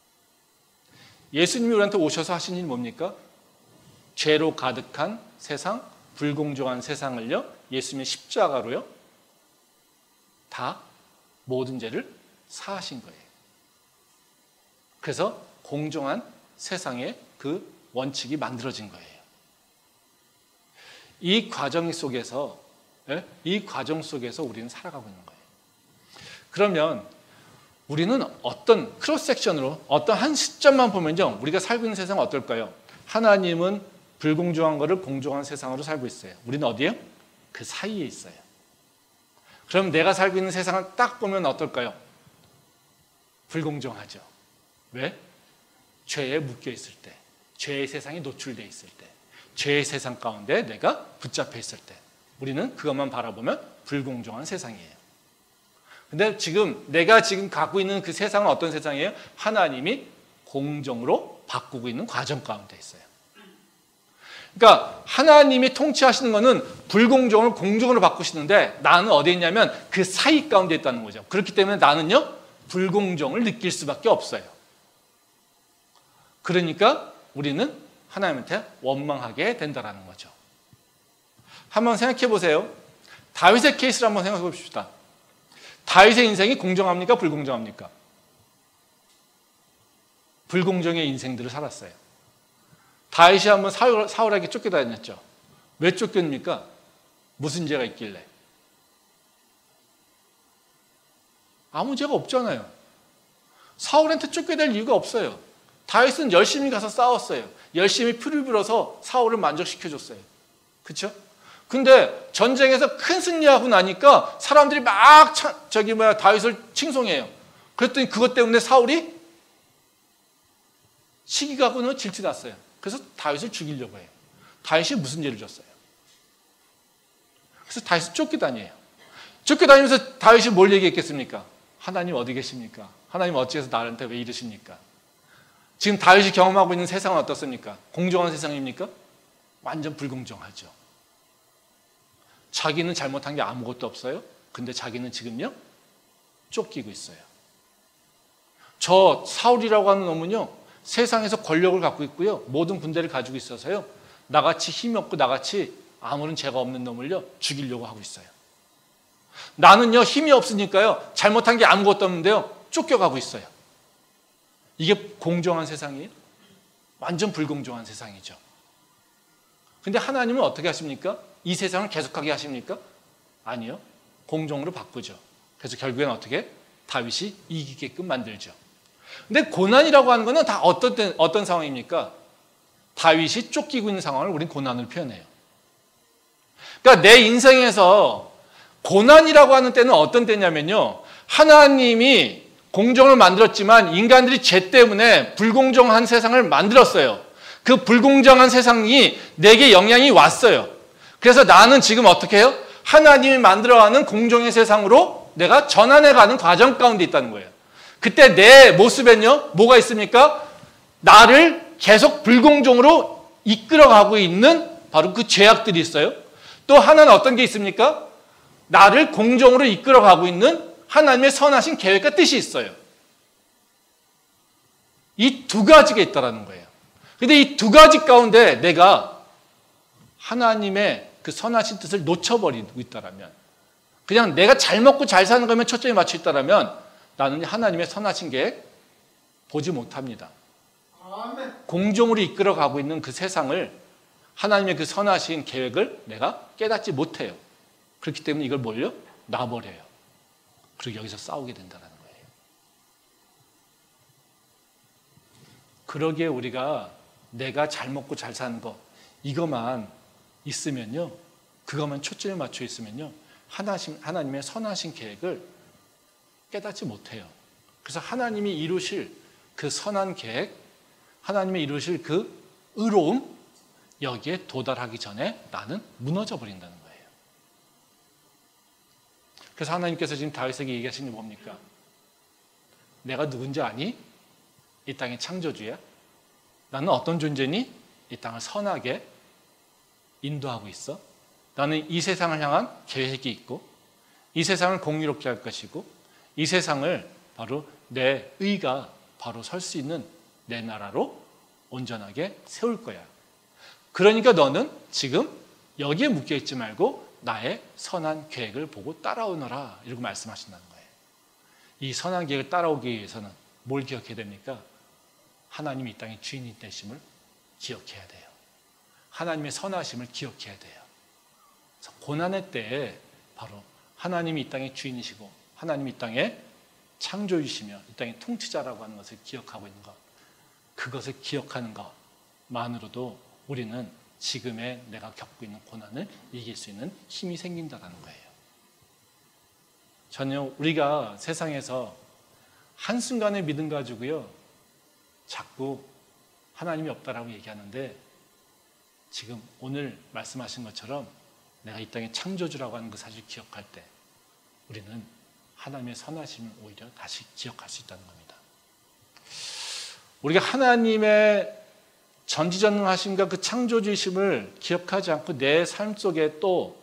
예수님이 우리한테 오셔서 하신 일이 뭡니까? 죄로 가득한 세상, 불공정한 세상을요, 예수님의 십자가로요, 다 모든 죄를 사하신 거예요. 그래서 공정한 세상의 그 원칙이 만들어진 거예요. 이 과정 속에서, 이 과정 속에서 우리는 살아가고 있는 거예요. 그러면 우리는 어떤 크로스 섹션으로 어떤 한 시점만 보면요, 우리가 살고 있는 세상은 어떨까요? 하나님은 불공정한 것을 공정한 세상으로 살고 있어요. 우리는 어디에요? 그 사이에 있어요. 그럼 내가 살고 있는 세상을 딱 보면 어떨까요? 불공정하죠. 왜? 죄에 묶여 있을 때, 죄의 세상에 노출되어 있을 때, 죄의 세상 가운데 내가 붙잡혀 있을 때, 우리는 그것만 바라보면 불공정한 세상이에요. 근데 지금 내가 지금 갖고 있는 그 세상은 어떤 세상이에요? 하나님이 공정으로 바꾸고 있는 과정 가운데 있어요. 그러니까 하나님이 통치하시는 것은 불공정을 공정으로 바꾸시는데, 나는 어디에 있냐면 그 사이 가운데 있다는 거죠. 그렇기 때문에 나는요, 불공정을 느낄 수밖에 없어요. 그러니까 우리는 하나님한테 원망하게 된다는 거죠. 한번 생각해 보세요. 다윗의 케이스를 한번 생각해 봅시다. 다윗의 인생이 공정합니까? 불공정합니까? 불공정의 인생들을 살았어요. 다윗이 한번 사울, 사울에게 쫓겨다녔죠. 왜 쫓겼습니까? 무슨 죄가 있길래? 아무 죄가 없잖아요. 사울한테 쫓겨날 이유가 없어요. 다윗은 열심히 가서 싸웠어요. 열심히 피를 불어서 사울을 만족시켜줬어요. 그렇죠? 근데 전쟁에서 큰 승리하고 나니까 사람들이 막 차, 저기 뭐야 다윗을 칭송해요. 그랬더니 그것 때문에 사울이 시기가고는 질투났어요. 그래서 다윗을 죽이려고 해요. 다윗이 무슨 죄를 졌어요? 그래서 다윗을 쫓겨다녀요. 쫓겨다니면서 다윗이 뭘 얘기했겠습니까? 하나님 어디 계십니까? 하나님 어찌해서 나한테 왜 이러십니까? 지금 다윗이 경험하고 있는 세상은 어떻습니까? 공정한 세상입니까? 완전 불공정하죠. 자기는 잘못한 게 아무것도 없어요. 근데 자기는 지금요, 쫓기고 있어요. 저 사울이라고 하는 놈은요, 세상에서 권력을 갖고 있고요, 모든 군대를 가지고 있어서요, 나같이 힘이 없고 나같이 아무런 죄가 없는 놈을요, 죽이려고 하고 있어요. 나는요, 힘이 없으니까요, 잘못한 게 아무것도 없는데요, 쫓겨가고 있어요. 이게 공정한 세상이에요? 완전 불공정한 세상이죠. 근데 하나님은 어떻게 하십니까? 이 세상을 계속하게 하십니까? 아니요. 공정으로 바꾸죠. 그래서 결국엔 어떻게? 다윗이 이기게끔 만들죠. 근데 고난이라고 하는 것은 다 어떤, 때, 어떤 상황입니까? 다윗이 쫓기고 있는 상황을 우린 고난으로 표현해요. 그러니까 내 인생에서 고난이라고 하는 때는 어떤 때냐면요, 하나님이 공정을 만들었지만 인간들이 죄 때문에 불공정한 세상을 만들었어요. 그 불공정한 세상이 내게 영향이 왔어요. 그래서 나는 지금 어떻게 해요? 하나님이 만들어가는 공정의 세상으로 내가 전환해가는 과정 가운데 있다는 거예요. 그때 내 모습엔요, 뭐가 있습니까? 나를 계속 불공정으로 이끌어가고 있는 바로 그 죄악들이 있어요. 또 하나는 어떤 게 있습니까? 나를 공정으로 이끌어가고 있는 하나님의 선하신 계획과 뜻이 있어요. 이 두 가지가 있다는 거예요. 근데 이 두 가지 가운데 내가 하나님의 그 선하신 뜻을 놓쳐버리고 있다면, 그냥 내가 잘 먹고 잘 사는 거면 초점이 맞춰 있다라면 나는 하나님의 선하신 계획 보지 못합니다. 아멘. 공정으로 이끌어가고 있는 그 세상을 하나님의 그 선하신 계획을 내가 깨닫지 못해요. 그렇기 때문에 이걸 뭘요? 놔버려요. 그리고 여기서 싸우게 된다는 거예요. 그러기에 우리가 내가 잘 먹고 잘 사는 거 이것만 있으면요, 그것만 초점을 맞춰 있으면요, 하나님, 하나님의 선하신 계획을 깨닫지 못해요. 그래서 하나님이 이루실 그 선한 계획, 하나님이 이루실 그 의로움, 여기에 도달하기 전에 나는 무너져 버린다는 거예요. 그래서 하나님께서 지금 다윗에게 얘기하시는 게 뭡니까? 내가 누군지 아니? 이 땅의 창조주야? 나는 어떤 존재니? 이 땅을 선하게 인도하고 있어. 나는 이 세상을 향한 계획이 있고, 이 세상을 공의롭게 할 것이고, 이 세상을 바로 내 의가 바로 설 수 있는 내 나라로 온전하게 세울 거야. 그러니까 너는 지금 여기에 묶여있지 말고 나의 선한 계획을 보고 따라오너라, 이러고 말씀하신다는 거예요. 이 선한 계획을 따라오기 위해서는 뭘 기억해야 됩니까? 하나님이 이 땅의 주인이 되심을 기억해야 돼요. 하나님의 선하심을 기억해야 돼요. 그래서 고난의 때에 바로 하나님이 이 땅의 주인이시고 하나님이 이 땅의 창조이시며 이 땅의 통치자라고 하는 것을 기억하고 있는 것, 그것을 기억하는 것만으로도 우리는 지금의 내가 겪고 있는 고난을 이길 수 있는 힘이 생긴다는 거예요. 전혀 우리가 세상에서 한순간의 믿음 가지고요, 자꾸 하나님이 없다라고 얘기하는데, 지금 오늘 말씀하신 것처럼 내가 이 땅의 창조주라고 하는 그 사실을 기억할 때 우리는 하나님의 선하심을 오히려 다시 기억할 수 있다는 겁니다. 우리가 하나님의 전지전능하심과 그 창조주의심을 기억하지 않고 내 삶 속에 또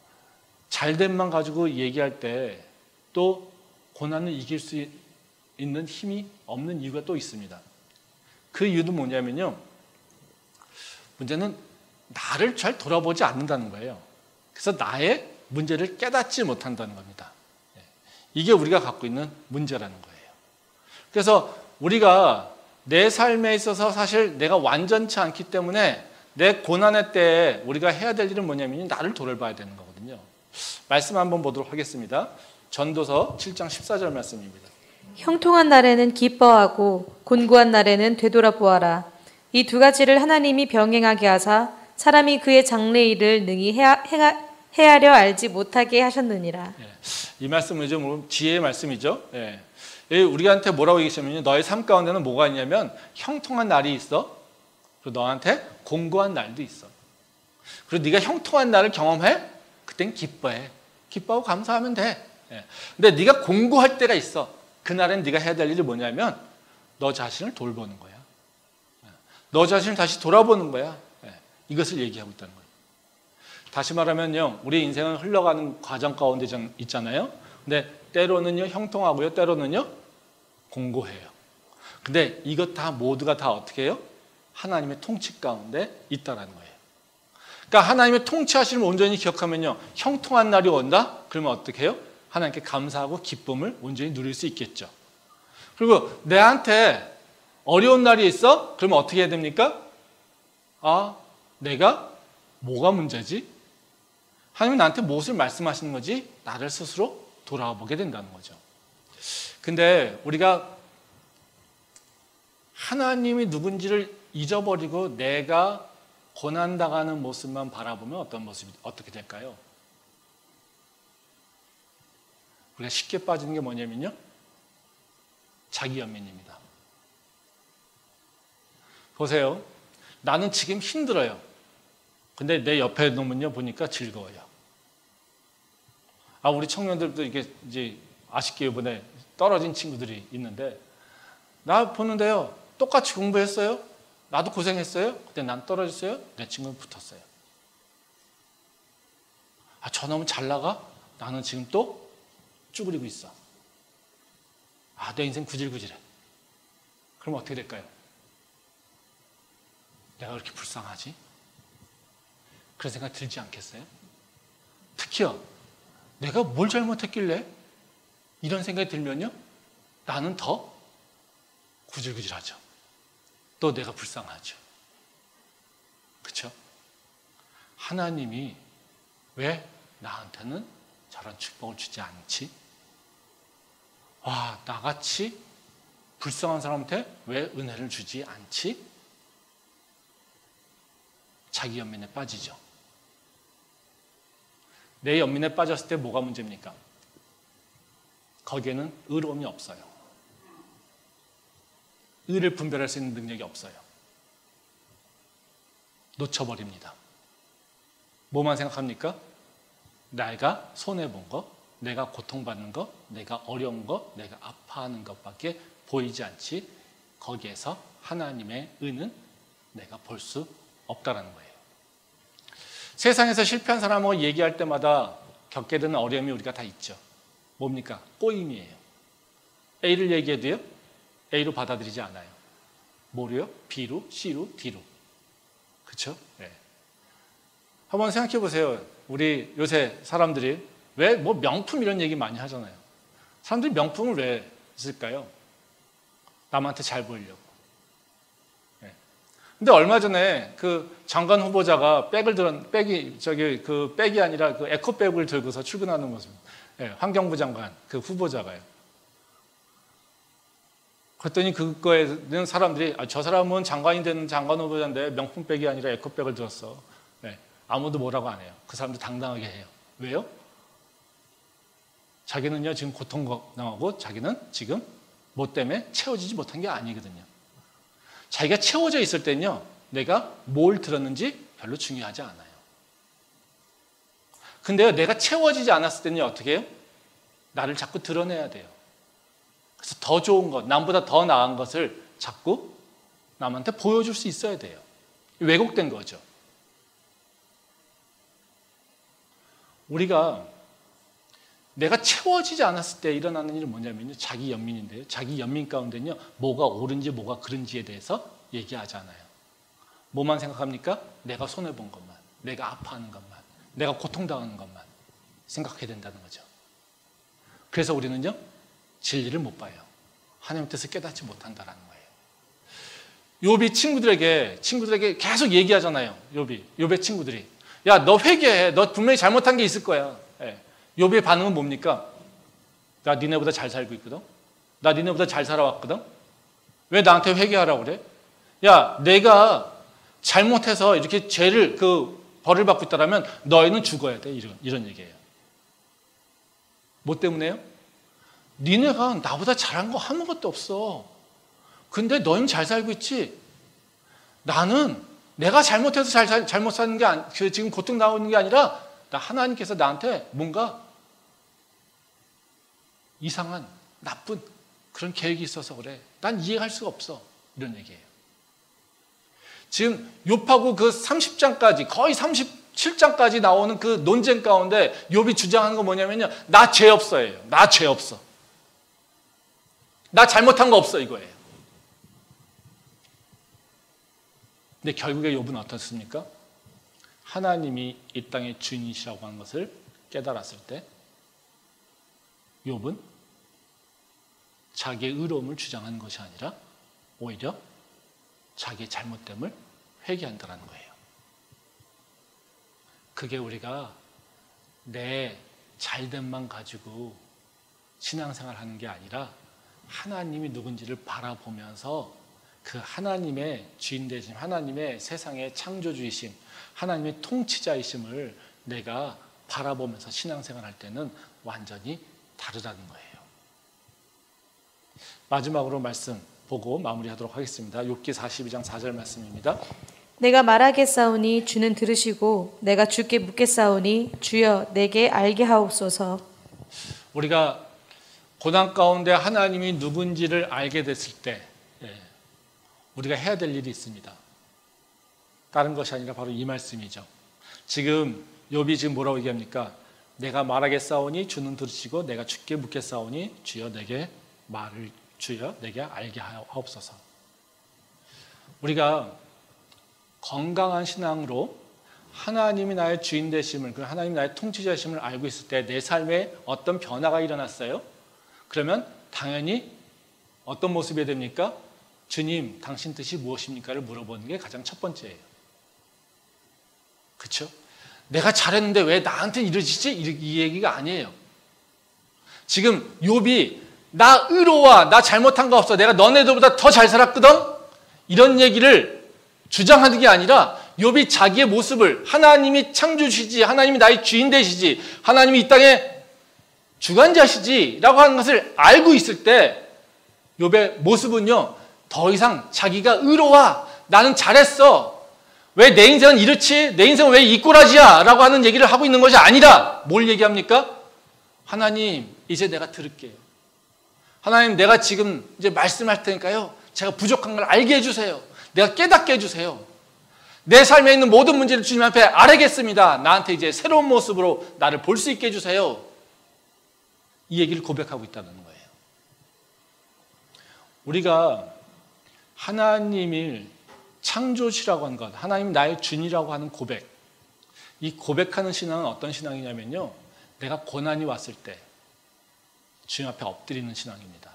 잘됨만 가지고 얘기할 때 또 고난을 이길 수 있는 힘이 없는 이유가 또 있습니다. 그 이유는 뭐냐면요, 문제는 나를 잘 돌아보지 않는다는 거예요. 그래서 나의 문제를 깨닫지 못한다는 겁니다. 이게 우리가 갖고 있는 문제라는 거예요. 그래서 우리가 내 삶에 있어서 사실 내가 완전치 않기 때문에 내 고난의 때에 우리가 해야 될 일은 뭐냐면 나를 돌아봐야 되는 거거든요. 말씀 한번 보도록 하겠습니다. 전도서 칠 장 십사 절 말씀입니다. 형통한 날에는 기뻐하고 곤고한 날에는 되돌아보아라. 이 두 가지를 하나님이 병행하게 하사 사람이 그의 장래 일을 능히 헤아, 헤아, 헤아려 알지 못하게 하셨느니라. 예, 이 말씀은 좀 지혜의 말씀이죠. 예. 우리한테 뭐라고 얘기하시면요, 너의 삶 가운데는 뭐가 있냐면 형통한 날이 있어. 그리고 너한테 공고한 날도 있어. 그리고 네가 형통한 날을 경험해? 그땐 기뻐해. 기뻐하고 감사하면 돼. 예. 근데 네가 공고할 때가 있어. 그날엔 네가 해야 될 일이 뭐냐면 너 자신을 돌보는 거야. 예. 너 자신을 다시 돌아보는 거야. 예. 이것을 얘기하고 있다는 거예요. 다시 말하면요, 우리 인생은 흘러가는 과정 가운데 있잖아요. 근데 때로는요 형통하고요, 때로는요 공고해요. 근데 이것 다 모두가 다 어떻게 해요? 하나님의 통치 가운데 있다라는 거예요. 그러니까 하나님의 통치하심을 온전히 기억하면요, 형통한 날이 온다? 그러면 어떻게 해요? 하나님께 감사하고 기쁨을 온전히 누릴 수 있겠죠. 그리고 내한테 어려운 날이 있어? 그러면 어떻게 해야 됩니까? 아, 내가 뭐가 문제지? 하나님은 나한테 무엇을 말씀하시는 거지? 나를 스스로 돌아보게 된다는 거죠. 근데 우리가 하나님이 누군지를 잊어버리고 내가 고난당하는 모습만 바라보면 어떤 모습이 어떻게 될까요? 우리가 쉽게 빠지는 게 뭐냐면요, 자기 연민입니다. 보세요. 나는 지금 힘들어요. 근데 내 옆에 놈은요 보니까 즐거워요. 아, 우리 청년들도 이게 이제 아쉽게 이번에 떨어진 친구들이 있는데, 나 보는데요 똑같이 공부했어요. 나도 고생했어요. 근데 난 떨어졌어요. 내 친구는 붙었어요. 아, 저 놈은 잘 나가. 나는 지금 또 쭈그리고 있어. 아, 내 인생 구질구질해. 그럼 어떻게 될까요? 내가 그렇게 불쌍하지? 그런 생각 들지 않겠어요? 특히요, 내가 뭘 잘못했길래? 이런 생각이 들면요, 나는 더 구질구질하죠. 또 내가 불쌍하죠. 그렇죠? 하나님이 왜 나한테는 저런 축복을 주지 않지? 와, 나같이 불쌍한 사람한테 왜 은혜를 주지 않지? 자기 연민에 빠지죠. 내 연민에 빠졌을 때 뭐가 문제입니까? 거기에는 의로움이 없어요. 의를 분별할 수 있는 능력이 없어요. 놓쳐버립니다. 뭐만 생각합니까? 내가 손해본 거, 내가 고통받는 거, 내가 어려운 거, 내가 아파하는 것밖에 보이지 않지, 거기에서 하나님의 의는 내가 볼 수 없다라는 거예요. 세상에서 실패한 사람하고 얘기할 때마다 겪게 되는 어려움이 우리가 다 있죠. 뭡니까? 꼬임이에요. A를 얘기해도요, A로 받아들이지 않아요. 뭐로요? B로, C로, D로. 그렇죠? 네. 한번 생각해 보세요. 우리 요새 사람들이 왜 뭐 명품 이런 얘기 많이 하잖아요. 사람들이 명품을 왜 쓸까요? 남한테 잘 보이려고. 네. 근데 얼마 전에 그 장관 후보자가 백을 들은 백이 저기 그 백이 아니라 그 에코백을 들고서 출근하는 모습. 네, 환경부 장관 그 후보자가요. 그랬더니 그거에는 사람들이 아, 저 사람은 장관이 되는 장관 후보자인데 명품백이 아니라 에코백을 들었어. 네, 아무도 뭐라고 안 해요. 그 사람도 당당하게 해요. 왜요? 자기는요 지금 고통당하고 자기는 지금 뭐 때문에 채워지지 못한 게 아니거든요. 자기가 채워져 있을 때는요, 내가 뭘 들었는지 별로 중요하지 않아요. 근데요, 내가 채워지지 않았을 때는요, 어떻게 해요? 나를 자꾸 드러내야 돼요. 그래서 더 좋은 것, 남보다 더 나은 것을 자꾸 남한테 보여줄 수 있어야 돼요. 왜곡된 거죠. 우리가 내가 채워지지 않았을 때 일어나는 일은 뭐냐면요, 자기 연민인데요. 자기 연민 가운데는요, 뭐가 옳은지 뭐가 그른지에 대해서 얘기하지 않아요. 뭐만 생각합니까? 내가 손해본 것만, 내가 아파하는 것만, 내가 고통당하는 것만 생각해야 된다는 거죠. 그래서 우리는요, 진리를 못 봐요. 하나님의 뜻을 깨닫지 못한다는 거예요. 욥이 친구들에게 친구들에게 계속 얘기하잖아요. 욥이 욥의 친구들이 야, 너 회개해. 너 분명히 잘못한 게 있을 거야. 예. 욥의 반응은 뭡니까? 나 니네보다 잘 살고 있거든. 나 니네보다 잘 살아왔거든. 왜 나한테 회개하라고 그래? 야, 내가 잘못해서 이렇게 죄를 그 벌을 받고 있다라면 너희는 죽어야 돼. 이런 이런 얘기예요. 뭐 때문에요? 니네가 나보다 잘한 거 아무것도 없어. 근데 너희는 잘 살고 있지. 나는 내가 잘못해서 잘, 잘, 잘못 사는 게 아니, 지금 고통 나오는 게 아니라 나 하나님께서 나한테 뭔가 이상한 나쁜 그런 계획이 있어서 그래. 난 이해할 수가 없어. 이런 얘기예요. 지금 욥하고 그 삼십 장까지 거의 삼십칠 장까지 나오는 그 논쟁 가운데 욥이 주장하는 건 뭐냐면요. 나 죄 없어예요. 나 죄 없어. 나 잘못한 거 없어 이거예요. 근데 결국에 욥은 어떻습니까? 하나님이 이 땅의 주인이시라고 하는 것을 깨달았을 때 욥은 자기의 의로움을 주장하는 것이 아니라 오히려 자기의 잘못됨을 회개한다는 거예요. 그게 우리가 내 잘됨만 가지고 신앙생활 하는 게 아니라 하나님이 누군지를 바라보면서 그 하나님의 주인 되심, 하나님의 세상의 창조주이심, 하나님의 통치자이심을 내가 바라보면서 신앙생활 할 때는 완전히 다르다는 거예요. 마지막으로 말씀 보고 마무리하도록 하겠습니다. 욥기 사십이 장 사 절 말씀입니다. 내가 말하겠사오니 주는 들으시고 내가 주께 묻겠사오니 주여 내게 알게 하옵소서. 우리가 고난 가운데 하나님이 누군지를 알게 됐을 때 우리가 해야 될 일이 있습니다. 다른 것이 아니라 바로 이 말씀이죠. 지금 욥이 지금 뭐라고 얘기합니까? 내가 말하겠사오니 주는 들으시고 내가 주께 묻겠사오니 주여 내게 말을 주여 내게 알게 하옵소서. 우리가 건강한 신앙으로 하나님이 나의 주인 되심을, 그 하나님이 나의 통치자심을 알고 있을 때 내 삶에 어떤 변화가 일어났어요? 그러면 당연히 어떤 모습이 됩니까? 주님, 당신 뜻이 무엇입니까를 물어보는 게 가장 첫 번째예요. 그렇죠? 내가 잘했는데 왜 나한테 이러지지? 이 얘기가 아니에요. 지금 욥이 나 의로와 나 잘못한 거 없어. 내가 너네들보다 더 잘 살았거든? 이런 얘기를 주장하는 게 아니라 욥이 자기의 모습을 하나님이 창조주시지, 하나님이 나의 주인 되시지, 하나님이 이 땅의 주관자시지 라고 하는 것을 알고 있을 때 욥의 모습은요, 더 이상 자기가 의로와 나는 잘했어, 왜 내 인생은 이렇지, 내 인생은 왜 이 꼬라지야 라고 하는 얘기를 하고 있는 것이 아니라 뭘 얘기합니까? 하나님, 이제 내가 들을게요. 하나님, 내가 지금 이제 말씀할 테니까요, 제가 부족한 걸 알게 해주세요. 내가 깨닫게 해주세요. 내 삶에 있는 모든 문제를 주님 앞에 아뢰겠습니다. 나한테 이제 새로운 모습으로 나를 볼 수 있게 해주세요. 이 얘기를 고백하고 있다는 거예요. 우리가 하나님을 창조시라고 하는 것, 하나님 나의 주인이라고 하는 고백, 이 고백하는 신앙은 어떤 신앙이냐면요, 내가 고난이 왔을 때 주님 앞에 엎드리는 신앙입니다.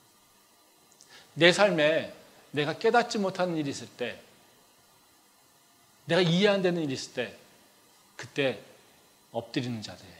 내 삶에 내가 깨닫지 못하는 일이 있을 때, 내가 이해 안 되는 일이 있을 때, 그때 엎드리는 자들이에요.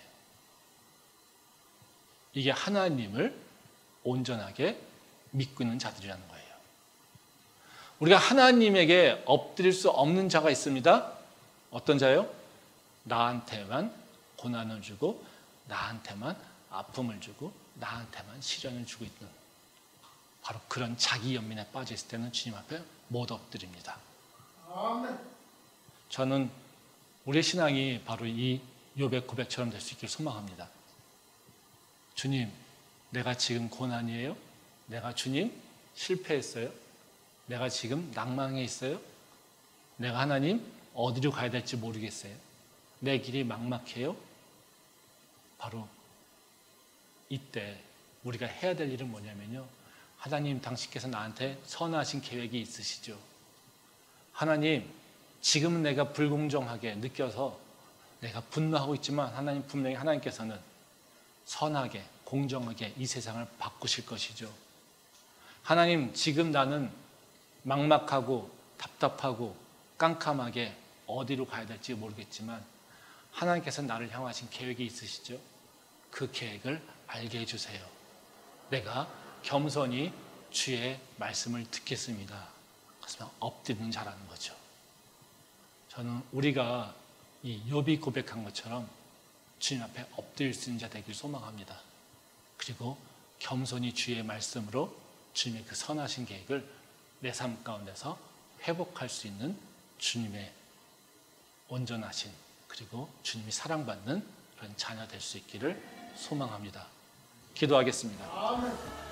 이게 하나님을 온전하게 믿고 있는 자들이라는 거예요. 우리가 하나님에게 엎드릴 수 없는 자가 있습니다. 어떤 자요? 나한테만 고난을 주고, 나한테만 아픔을 주고, 나한테만 시련을 주고 있는, 바로 그런 자기 연민에 빠져 있을 때는 주님 앞에 못 엎드립니다. 아멘. 저는 우리의 신앙이 바로 이 욥의 고백처럼 될 수 있기를 소망합니다. 주님, 내가 지금 고난이에요? 내가 주님 실패했어요? 내가 지금 낭망에 있어요? 내가 하나님 어디로 가야 될지 모르겠어요? 내 길이 막막해요? 바로 이때 우리가 해야 될 일은 뭐냐면요, 하나님, 당신께서 나한테 선하신 계획이 있으시죠? 하나님, 지금은 내가 불공정하게 느껴서 내가 분노하고 있지만 하나님, 분명히 하나님께서는 선하게 공정하게 이 세상을 바꾸실 것이죠. 하나님, 지금 나는 막막하고 답답하고 깜깜하게 어디로 가야 될지 모르겠지만 하나님께서 나를 향하신 계획이 있으시죠? 그 계획을 알게 해주세요. 내가 겸손히 주의 말씀을 듣겠습니다. 그래서 엎드리는 자라는 거죠. 저는 우리가 이 욥이 고백한 것처럼 주님 앞에 엎드릴 수 있는 자 되길 소망합니다. 그리고 겸손히 주의 말씀으로 주님의 그 선하신 계획을 내 삶 가운데서 회복할 수 있는 주님의 온전하신, 그리고 주님이 사랑받는 그런 자녀 될 수 있기를 소망합니다. 기도하겠습니다. 아멘.